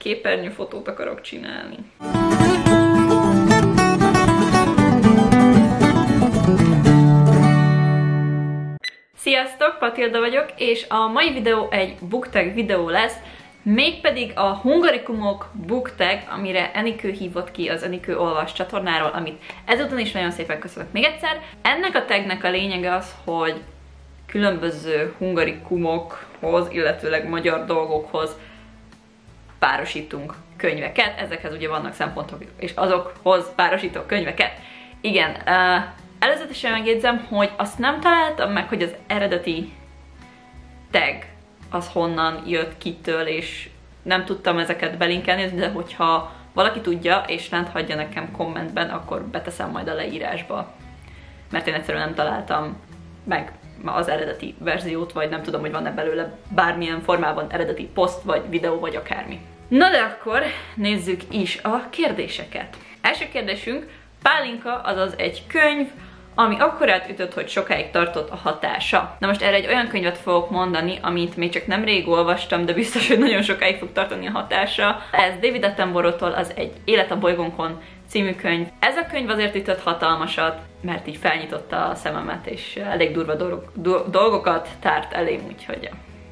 képernyőfotót akarok csinálni. Sziasztok, Patilda vagyok, és a mai videó egy booktag videó lesz, mégpedig a Hungarikumok booktag, amire Enikő hívott ki az Enikő Olvas csatornáról, amit ezúton is nagyon szépen köszönök még egyszer. Ennek a tagnek a lényege az, hogy különböző hungarikumokhoz, illetőleg magyar dolgokhoz párosítunk könyveket. Ezekhez ugye vannak szempontok, és azokhoz párosítok könyveket. Igen, előzetesen megjegyzem, hogy azt nem találtam meg, hogy az eredeti tag az honnan jött, kitől, és nem tudtam ezeket belinkelni, de hogyha valaki tudja, és lent hagyja nekem kommentben, akkor beteszem majd a leírásba. Mert én egyszerűen nem találtam meg az eredeti verziót, vagy nem tudom, hogy van-e belőle bármilyen formában eredeti poszt, vagy videó, vagy akármi. Na de akkor nézzük is a kérdéseket. Első kérdésünk, Pálinka, azaz egy könyv, ami akkorát ütött, hogy sokáig tartott a hatása. Na most erre egy olyan könyvet fogok mondani, amit még csak nemrég olvastam, de biztos, hogy nagyon sokáig fog tartani a hatása. Ez David Attenborough-tól az egy Élet a bolygónkon című könyv. Ez a könyv azért ütött hatalmasat, mert így felnyitotta a szememet, és elég durva dolgokat tárt elém, úgyhogy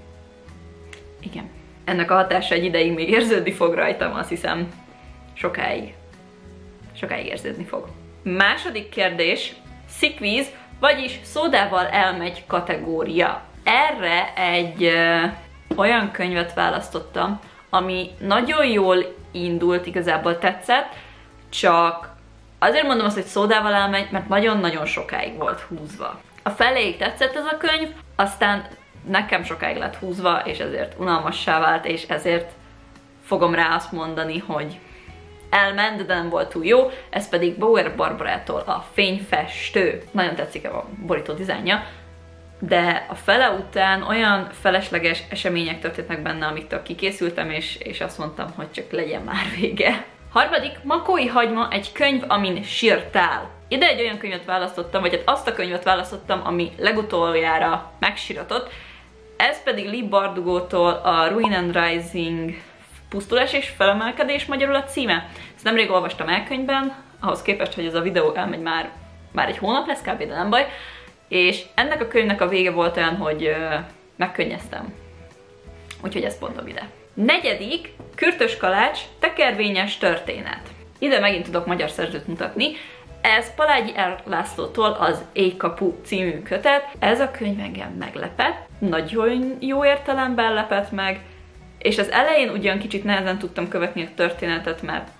igen. Ennek a hatása egy ideig még érződni fog rajtam, azt hiszem sokáig érződni fog. Második kérdés, szikvíz, vagyis szódával elmegy kategória. Erre egy olyan könyvet választottam, ami nagyon jól indult, igazából tetszett, csak azért mondom azt, hogy szódával elmegy, mert nagyon-nagyon sokáig volt húzva. A feléig tetszett ez a könyv, aztán nekem sokáig lett húzva, és ezért unalmassá vált, és ezért fogom rá azt mondani, hogy elment, de nem volt túl jó, ez pedig Bauer Barbarától a Fényfestő. Nagyon tetszik a borító dizájnja, de a fele után olyan felesleges események történtek benne, amiktől kikészültem, és azt mondtam, hogy csak legyen már vége. Harmadik, Makói hagyma, egy könyv, amin sírtál. Ide egy olyan könyvet választottam, vagy hát azt a könyvet választottam, ami legutoljára megsiratott. Ez pedig Lee Bardugótól a Ruin and Rising Pusztulás és felemelkedés magyarul a címe. Ezt nemrég olvastam elkönyvben, ahhoz képest, hogy ez a videó elmegy már egy hónap lesz kb, de nem baj. És ennek a könyvnek a vége volt olyan, hogy megkönnyeztem. Úgyhogy ezt mondom ide. Negyedik, Kürtös Kalács, tekervényes történet. Ide megint tudok magyar szerzőt mutatni. Ez Palágyi R. Lászlótól az Éjkapu című kötet. Ez a könyv engem meglepett, nagyon jó értelemben lepett meg, és az elején ugyan kicsit nehezen tudtam követni a történetet, mert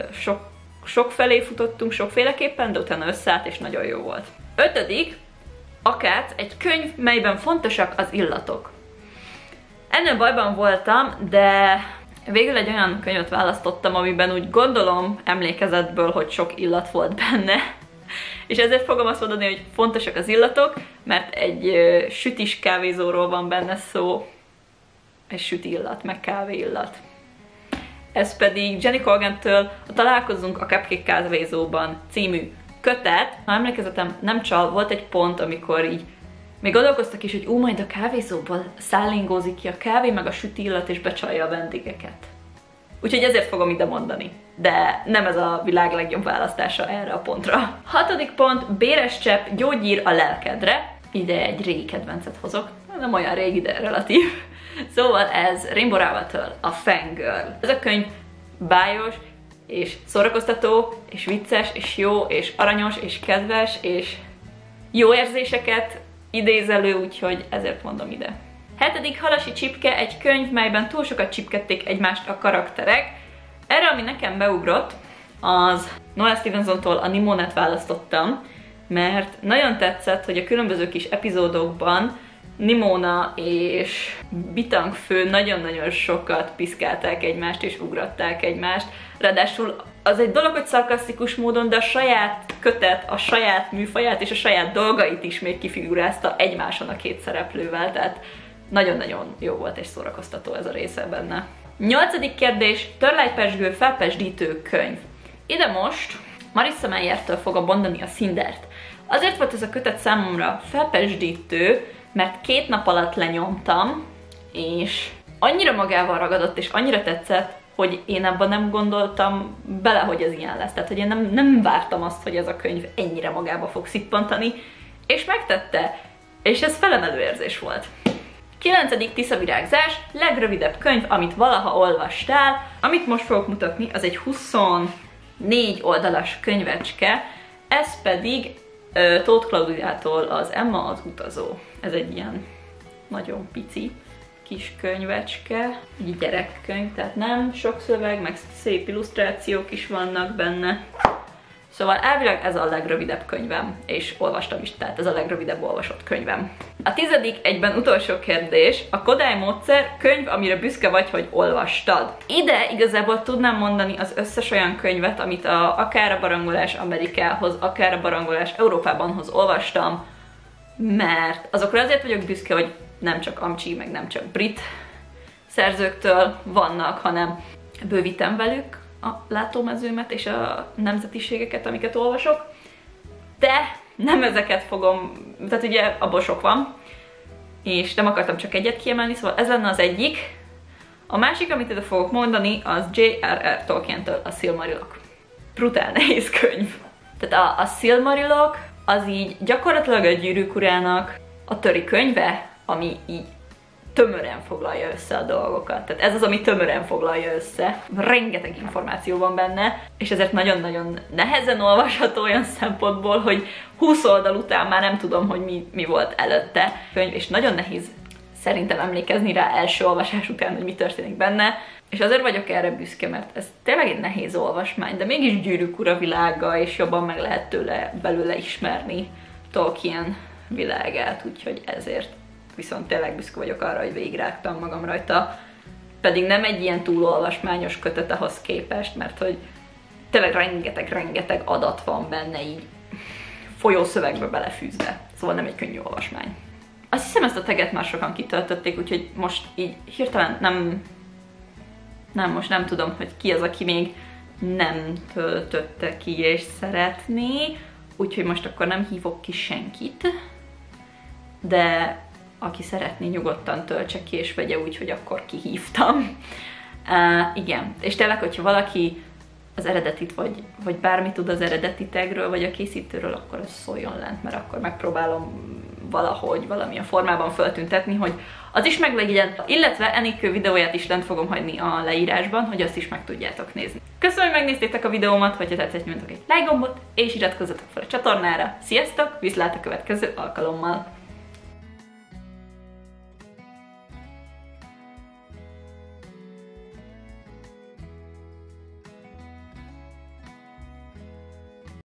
sok felé futottunk sokféleképpen, de utána összeállt, és nagyon jó volt. Ötödik, Akác, egy könyv, melyben fontosak az illatok. Ennél bajban voltam, de végül egy olyan könyvet választottam, amiben úgy gondolom emlékezetből, hogy sok illat volt benne. És ezért fogom azt mondani, hogy fontosak az illatok, mert egy sütis kávézóról van benne szó, egy süti illat, meg kávé illat. Ez pedig Jenny Colgan-től a Találkozzunk a Cupcake kávézóban című kötet. Ha emlékezetem nem csal, volt egy pont, amikor így még gondolkoztak is, hogy majd a kávézóban szállingózik ki a kávé, meg a süti illat, és becsalja a vendégeket. Úgyhogy ezért fogom ide mondani. De nem ez a világ legjobb választása erre a pontra. Hatodik pont, Béres csepp, gyógyír a lelkedre. Ide egy régi kedvencet hozok. Nem olyan régi, de relatív. Szóval ez Rainbow Rowell-től a Fangirl. Ez a könyv bájos, és szórakoztató, és vicces, és jó, és aranyos, és kedves, és jó érzéseket idéz elő, úgyhogy ezért mondom ide. Hetedik, Halasi csipke, egy könyv, melyben túl sokat csipkedték egymást a karakterek. Erre, ami nekem beugrott, az Noel Stevensontól a Nimónát választottam, mert nagyon tetszett, hogy a különböző kis epizódokban Nimona és Bitang fő nagyon-nagyon sokat piszkálták egymást és ugratták egymást. Ráadásul az egy dolog, hogy szarkasztikus módon, de a saját kötet, a saját műfaját és a saját dolgait is még kifigurázta egymáson a két szereplővel, tehát nagyon-nagyon jó volt és szórakoztató ez a része benne. 8. kérdés, Törlájpezsgő felpezsdítő könyv. Ide most Marissa Meyertől fogom mondani a Szindert. Azért volt ez a kötet számomra felpezsdítő, mert 2 nap alatt lenyomtam, és annyira magával ragadott, és annyira tetszett, hogy én abban nem gondoltam bele, hogy ez ilyen lesz. Tehát, hogy én nem vártam azt, hogy ez a könyv ennyire magába fog szippantani, és megtette. És ez felemelő érzés volt. 9. Tiszavirágzás, legrövidebb könyv, amit valaha olvastál. Amit most fogok mutatni, az egy 24 oldalas könyvecske, ez pedig Tóth Klaudiától az Emma az utazó. Ez egy ilyen nagyon pici kis könyvecske, egy gyerekkönyv, tehát nem sok szöveg, meg szép illusztrációk is vannak benne. Szóval elvileg ez a legrövidebb könyvem, és olvastam is, tehát ez a legrövidebb olvasott könyvem. A 10. egyben utolsó kérdés, a Kodály módszer könyv, amire büszke vagy, hogy olvastad. Ide igazából tudnám mondani az összes olyan könyvet, amit akár a Barangolás Amerikához, akár a Barangolás Európábanhoz olvastam, mert azokra azért vagyok büszke, hogy nem csak amcsi, meg nem csak brit szerzőktől vannak, hanem bővítem velük a látómezőmet és a nemzetiségeket, amiket olvasok, de nem ezeket fogom, tehát ugye abból sok van, és nem akartam csak egyet kiemelni, szóval ez lenne az egyik. A másik, amit ide fogok mondani, az J.R.R. Tolkientől a Silmarilok. Brutál nehéz könyv. Tehát a Silmarilok az így gyakorlatilag a Gyűrűk urának a töri könyve, ami így tömören foglalja össze a dolgokat. Tehát ez az, ami tömören foglalja össze. Rengeteg információ van benne, és ezért nagyon-nagyon nehezen olvasható olyan szempontból, hogy 20 oldal után már nem tudom, hogy mi volt előtte. Könyv, és nagyon nehéz szerintem emlékezni rá első olvasás után, hogy mi történik benne. És azért vagyok erre büszke, mert ez tényleg egy nehéz olvasmány, de mégis Gyűrűk ura világa, és jobban meg lehet belőle ismerni Tolkien világát, úgyhogy ezért viszont tényleg büszke vagyok arra, hogy végigrágtam magam rajta. Pedig nem egy ilyen túlolvasmányos kötet ahhoz képest, mert hogy tényleg rengeteg adat van benne így folyószövegbe belefűzve. Szóval nem egy könnyű olvasmány. Azt hiszem, ezt a taget már sokan kitöltötték, úgyhogy most így hirtelen most nem tudom, hogy ki az, aki még nem töltötte ki és szeretné, úgyhogy most akkor nem hívok ki senkit, de aki szeretné, nyugodtan töltse ki és vegye úgy, hogy akkor kihívtam. Igen, és tényleg, hogyha valaki az eredetit, vagy bármi tud az eredeti tagről, vagy a készítőről, akkor az szóljon lent, mert akkor megpróbálom valahogy, valamilyen formában feltüntetni, hogy az is meglegyen, illetve Enikő videóját is lent fogom hagyni a leírásban, hogy azt is meg tudjátok nézni. Köszönöm, hogy megnéztétek a videómat, hogyha tetszett, nyomjatok egy like gombot, és iratkozzatok fel a csatornára. Sziasztok, viszlát a következő alkalommal!